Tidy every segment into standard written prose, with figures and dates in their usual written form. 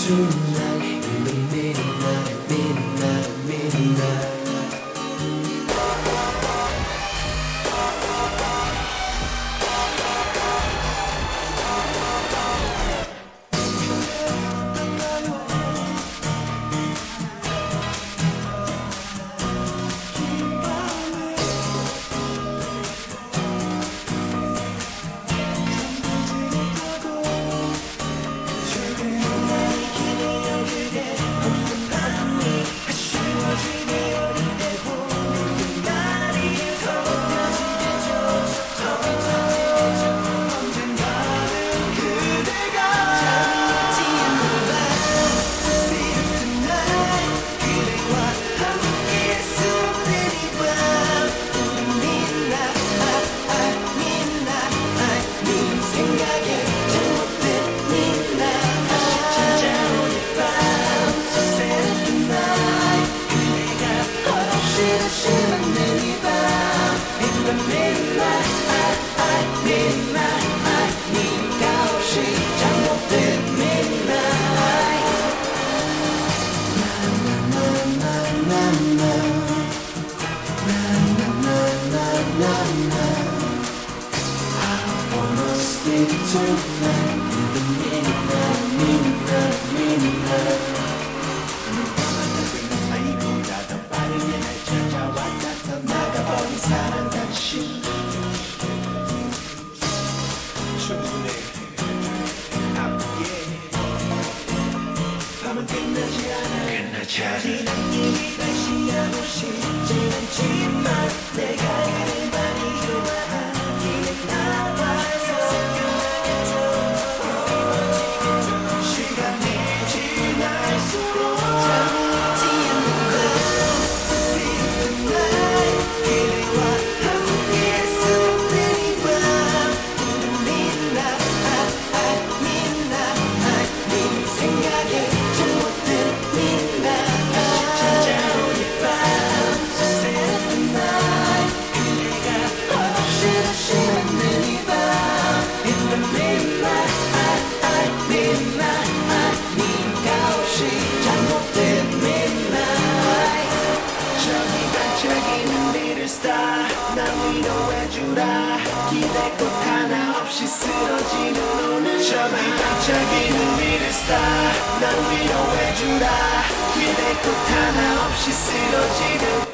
tonight in the midnight, midnight, midnight. 지난 일이 다시 하고 싶진 않지만 내가 그를 많이 좋아하기에 나와서 시간이 지날수록 잠지 않는 밤 Sleep tonight 그대와 함께 숨는 이 밤 Midnight, midnight 네 생각에 날 위로해주라 기대꽃 하나 없이 쓰러지는 오늘 저기 반짝이는 미래 스타 날 위로해주라 기대꽃 하나 없이 쓰러지는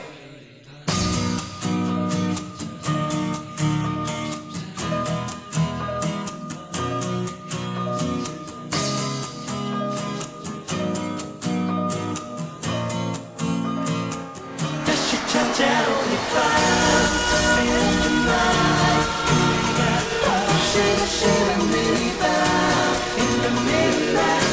다시 찾아온 이 밤 Shake, shake, shake, in the midnight.